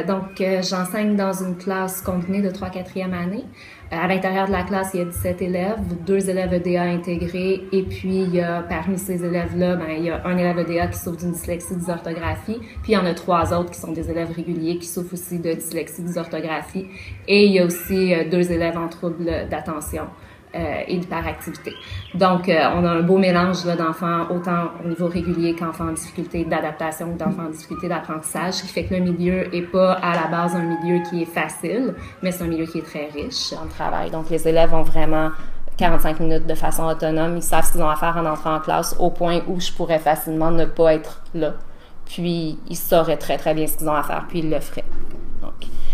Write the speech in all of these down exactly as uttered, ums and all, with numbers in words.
donc, euh, j'enseigne dans une classe combinée de trois quatrième année. Euh, à l'intérieur de la classe, il y a dix-sept élèves, deux élèves E D A intégrés, et puis il y a, parmi ces élèves-là, ben, il y a un élève E D A qui souffre d'une dyslexie, dysorthographie, puis il y en a trois autres qui sont des élèves réguliers qui souffrent aussi de dyslexie, dysorthographie, et il y a aussi euh, deux élèves en trouble d'attention. Euh, et d'hyperactivité. Donc, euh, on a un beau mélange là, d'enfants, autant au niveau régulier qu'enfants en difficulté d'adaptation ou d'enfants en difficulté d'apprentissage, ce qui fait que le milieu est pas à la base un milieu qui est facile, mais c'est un milieu qui est très riche en travail. Donc, les élèves ont vraiment quarante-cinq minutes de façon autonome. Ils savent ce qu'ils ont à faire en entrant en classe au point où je pourrais facilement ne pas être là. Puis, ils sauraient très, très bien ce qu'ils ont à faire, puis ils le feraient. Donc,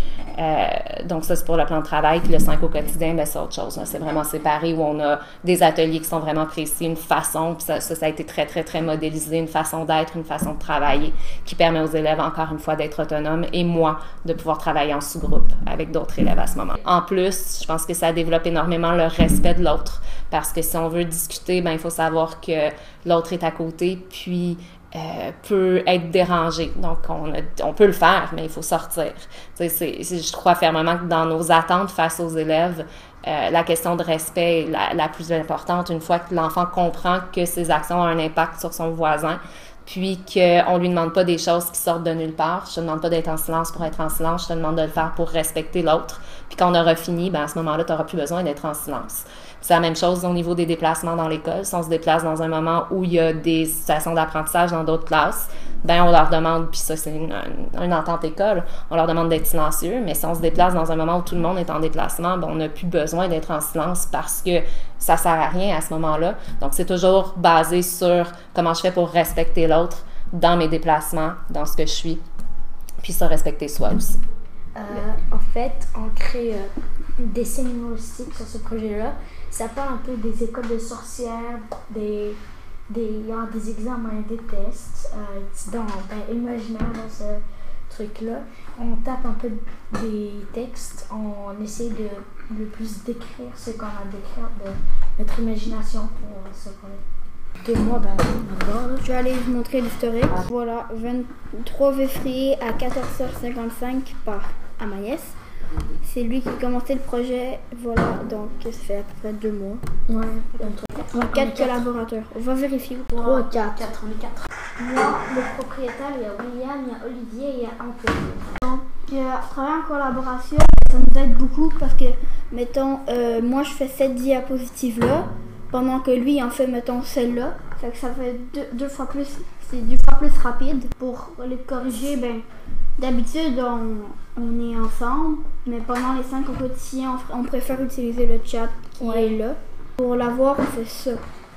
Euh, donc ça, c'est pour le plan de travail. Puis le cinq au quotidien, ben, c'est autre chose. C'est vraiment séparé où on a des ateliers qui sont vraiment précis, une façon, puis ça, ça, ça a été très, très, très modélisé, une façon d'être, une façon de travailler qui permet aux élèves, encore une fois, d'être autonomes et moi, de pouvoir travailler en sous-groupe avec d'autres élèves à ce moment. En plus, je pense que ça développe énormément le respect de l'autre parce que si on veut discuter, ben, il faut savoir que l'autre est à côté, puis Euh, peut être dérangé. Donc, on, a, on peut le faire, mais il faut sortir. C'est, c'est, je crois fermement que dans nos attentes face aux élèves, euh, la question de respect est la, la plus importante une fois que l'enfant comprend que ses actions ont un impact sur son voisin, puis qu'on ne lui demande pas des choses qui sortent de nulle part. Je te demande pas d'être en silence pour être en silence, je te demande de le faire pour respecter l'autre. Puis quand on aura fini, ben à ce moment-là, tu n'auras plus besoin d'être en silence. C'est la même chose au niveau des déplacements dans l'école. Si on se déplace dans un moment où il y a des situations d'apprentissage dans d'autres classes, ben on leur demande, puis ça c'est une, une, une entente école, on leur demande d'être silencieux, mais si on se déplace dans un moment où tout le monde est en déplacement, ben on n'a plus besoin d'être en silence parce que ça sert à rien à ce moment-là. Donc c'est toujours basé sur comment je fais pour respecter l'autre dans mes déplacements, dans ce que je suis, puis se respecter soi aussi. Euh, en fait, on crée euh, des scènes humoristiques sur ce projet-là. Ça parle un peu des écoles de sorcières, des, des, il y a des examens et des tests euh, dans ben, imaginaire dans ce truc-là. On tape un peu des textes, on essaie de le plus décrire ce qu'on a à décrire de notre imagination pour ce qu'on est. Moi, ben, d'abord, je vais aller vous montrer l'historique. Ah. Voilà, vingt-trois février à quatorze heures cinquante-cinq par Amaïs. C'est lui qui a commencé le projet, voilà, donc ça fait à peu près deux mois. Ouais, on a quatre collaborateurs. On va vérifier. trois, quatre. quatre, on est quatre. Moi, le propriétaire, il y a William, il y a Olivier et il y a Antoine. Donc, euh, travailler en collaboration, ça nous aide beaucoup parce que, mettons, euh, moi je fais cette diapositive-là, pendant que lui en fait, mettons, celle-là. Fait que ça fait deux, deux fois plus, c'est deux fois plus rapide. Pour les corriger, ben, d'habitude, on, on est ensemble, mais pendant les cinq au quotidien, on, on préfère utiliser le chat qui ouais. est là. Pour l'avoir, on fait ça.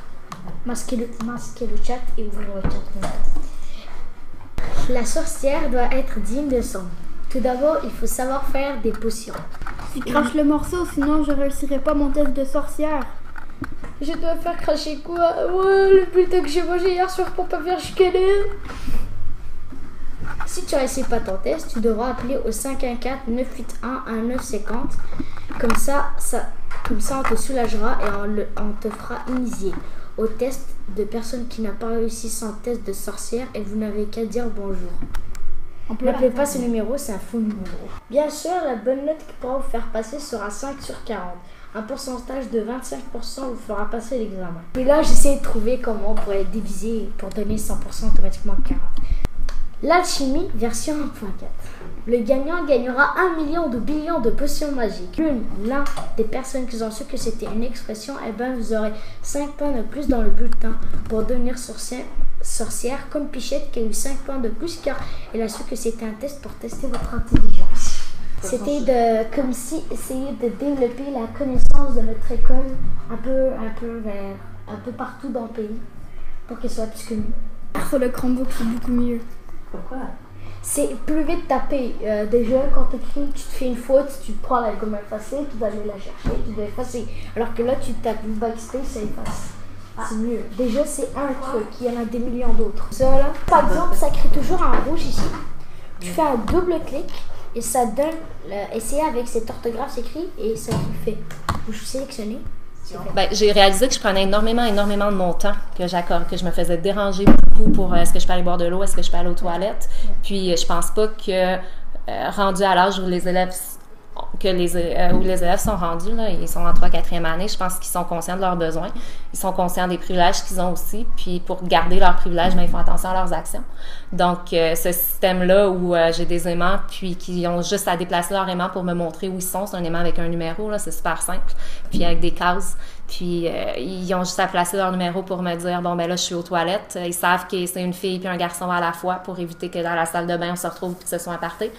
Masquer le, masquer le chat et ouvrir le chat. La sorcière doit être digne de son. Tout d'abord, il faut savoir faire des potions. Tu craches le morceau, sinon je réussirai pas mon test de sorcière. Je dois faire cracher quoi? Ouais, le bulletin que j'ai mangé hier soir pour pas faire chicaner. Si tu réussis pas ton test, tu devras appeler au cinq un quatre neuf huit un un neuf cinq zéro. Comme ça, ça, comme ça, on te soulagera et on, le, on te fera initier au test de personne qui n'a pas réussi son test de sorcière et vous n'avez qu'à dire bonjour. N'appelez pas ce numéro, c'est un faux numéro. Bien sûr, la bonne note qui pourra vous faire passer sera cinq sur quarante. Un pourcentage de vingt-cinq pour cent vous fera passer l'examen. Et là, j'essaie de trouver comment on pourrait diviser pour donner cent pour cent automatiquement quarante. L'alchimie version un point quatre. Le gagnant gagnera un million de billions de potions magiques. L'une, l'un des personnes qui ont su que c'était une expression, eh ben vous aurez cinq points de plus dans le bulletin pour devenir sorcière, sorcière comme Pichette qui a eu cinq points de plus car elle a su que c'était un test pour tester votre intelligence. C'était de, comme si essayer de développer la connaissance de notre école un peu, un peu vers, un peu partout dans le pays pour qu'elle soit plus connue. Pour le Chromebook, c'est beaucoup mieux. Pourquoi? C'est plus vite taper. Euh, déjà, quand tu écris, tu te fais une faute, tu prends la gomme effacée, tu dois aller la chercher, tu dois effacer. Alors que là, tu tapes une backspace, ça efface. Ah. C'est mieux. Déjà, c'est un truc, il y en a des millions d'autres. Ça, là, par exemple, ça crée toujours un rouge ici. Tu fais un double clic et ça donne, le, essayez avec cette orthographe écrit et ça vous fait. Vous sélectionnez. Ben, j'ai réalisé que je prenais énormément, énormément de mon temps que j'accorde, que je me faisais déranger beaucoup pour euh, est-ce que je peux aller boire de l'eau, est-ce que je peux aller aux toilettes. Puis je pense pas que euh, rendus à l'âge où les élèves que les, euh, où les élèves sont rendus, là, ils sont en trois quatrième année, je pense qu'ils sont conscients de leurs besoins, ils sont conscients des privilèges qu'ils ont aussi, puis pour garder leurs privilèges, ben, ils font attention à leurs actions. Donc, euh, ce système-là où euh, j'ai des aimants, puis qui ont juste à déplacer leur aimant pour me montrer où ils sont, c'est un aimant avec un numéro, là, c'est super simple, puis avec des cases, puis euh, ils ont juste à placer leur numéro pour me dire, bon, ben là, je suis aux toilettes, ils savent que c'est une fille puis un garçon à la fois pour éviter que dans la salle de bain, on se retrouve puis que ce soit un party.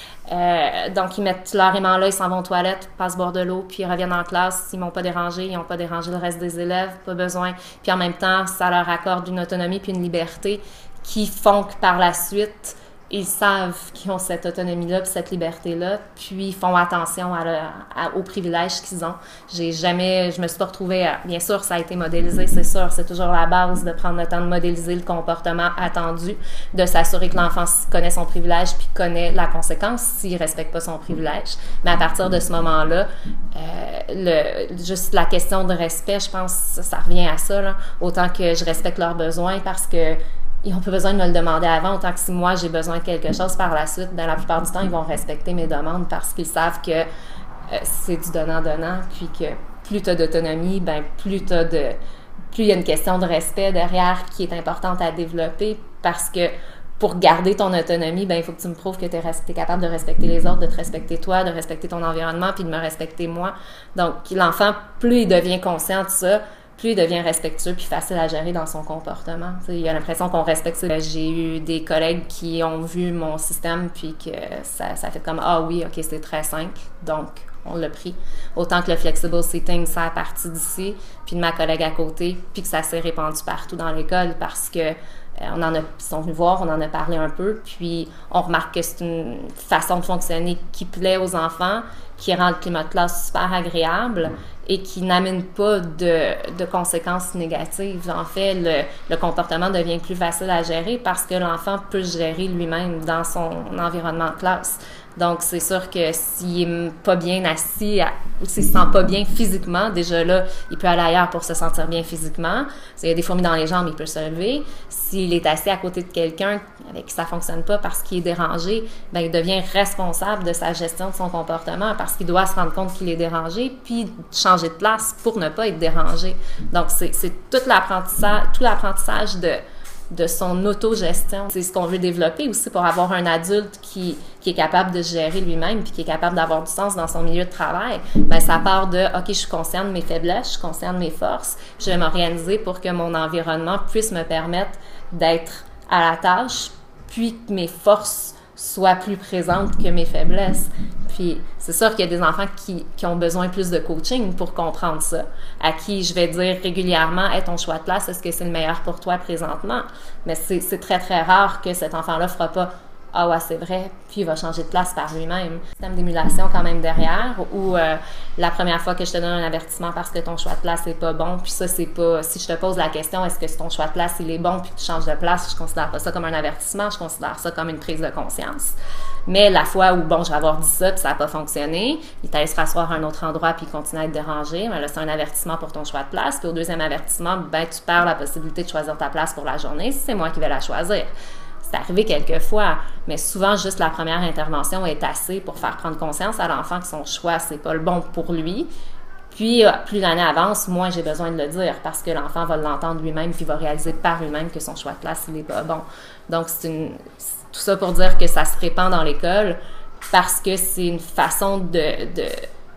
Euh, donc, ils mettent leur aimant là, ils s'en vont aux toilettes, passent boire de l'eau, puis ils reviennent en classe. S'ils m'ont pas dérangé, ils n'ont pas dérangé le reste des élèves, pas besoin. Puis en même temps, ça leur accorde une autonomie puis une liberté qui font que par la suite, ils savent qu'ils ont cette autonomie-là puis cette liberté-là, puis ils font attention à leur, à, aux privilèges qu'ils ont. J'ai jamais, je me suis pas retrouvée, à, bien sûr, ça a été modélisé, c'est sûr, c'est toujours la base de prendre le temps de modéliser le comportement attendu, de s'assurer que l'enfant connaît son privilège puis connaît la conséquence s'il respecte pas son privilège. Mais à partir de ce moment-là, euh, le, juste la question de respect, je pense, ça, ça revient à ça, là, autant que je respecte leurs besoins parce que ils n'ont pas besoin de me le demander avant, autant que si moi j'ai besoin de quelque chose par la suite, bien, la plupart du temps, ils vont respecter mes demandes parce qu'ils savent que euh, c'est du donnant-donnant, puis que plus tu as d'autonomie, ben plus tu as de. Plus il y a une question de respect derrière qui est importante à développer parce que pour garder ton autonomie, ben il faut que tu me prouves que tu es capable de respecter les autres, de te respecter toi, de respecter ton environnement, puis de me respecter moi. Donc, l'enfant, plus il devient conscient de ça, plus il devient respectueux puis facile à gérer dans son comportement. T'sais, il a l'impression qu'on respecte ça. J'ai eu des collègues qui ont vu mon système puis que ça, ça fait comme « Ah oui, OK, c'est très simple, donc on l'a pris. » Autant que le flexible sitting, ça a parti d'ici, puis de ma collègue à côté, puis que ça s'est répandu partout dans l'école parce que Euh, on en a, ils sont venus voir, on en a parlé un peu, puis on remarque que c'est une façon de fonctionner qui plaît aux enfants, qui rend le climat de classe super agréable et qui n'amène pas de, de conséquences négatives. En fait, le, le comportement devient plus facile à gérer parce que l'enfant peut se gérer lui-même dans son environnement de classe. Donc, c'est sûr que s'il n'est pas bien assis ou s'il ne se sent pas bien physiquement, déjà là, il peut aller ailleurs pour se sentir bien physiquement. S'il y a des fourmis dans les jambes, il peut se lever. S'il est assis à côté de quelqu'un avec qui ça ne fonctionne pas parce qu'il est dérangé, bien, il devient responsable de sa gestion de son comportement parce qu'il doit se rendre compte qu'il est dérangé puis changer de place pour ne pas être dérangé. Donc, c'est, c'est tout l'apprentissage, tout l'apprentissage de de son autogestion. C'est ce qu'on veut développer aussi pour avoir un adulte qui, qui est capable de se gérer lui-même puis qui est capable d'avoir du sens dans son milieu de travail. Bien, ça part de « OK, je suis consciente de mes faiblesses, je suis consciente de mes forces, je vais m'organiser pour que mon environnement puisse me permettre d'être à la tâche puis que mes forces soient plus présentes que mes faiblesses. » Puis c'est sûr qu'il y a des enfants qui, qui ont besoin plus de coaching pour comprendre ça, à qui je vais dire régulièrement hey, « ton choix de place, est-ce que c'est le meilleur pour toi présentement? » Mais c'est, c'est très, très rare que cet enfant-là ne fera pas « Ah ouais, c'est vrai », puis il va changer de place par lui-même. Système d'émulation quand même derrière, où euh, la première fois que je te donne un avertissement parce que ton choix de place n'est pas bon, puis ça, c'est pas... Si je te pose la question « Est-ce que ton choix de place, il est bon, puis tu changes de place », je considère pas ça comme un avertissement, je considère ça comme une prise de conscience. Mais la fois où, bon, je vais avoir dit ça, puis ça n'a pas fonctionné, il est allé se rasseoir à un autre endroit, puis il continue à être dérangé, mais là, c'est un avertissement pour ton choix de place. Puis au deuxième avertissement, ben, tu perds la possibilité de choisir ta place pour la journée si c'est moi qui vais la choisir. C'est arrivé quelques fois, mais souvent, juste la première intervention est assez pour faire prendre conscience à l'enfant que son choix, c'est pas le bon pour lui. Puis, plus l'année avance, moins j'ai besoin de le dire parce que l'enfant va l'entendre lui-même puis va réaliser par lui-même que son choix de place, il n'est pas bon. Donc, c'est une... Tout ça pour dire que ça se répand dans l'école parce que c'est une façon de, de,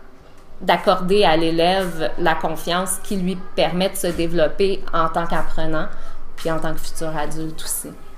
d'accorder à l'élève la confiance qui lui permet de se développer en tant qu'apprenant puis en tant que futur adulte aussi.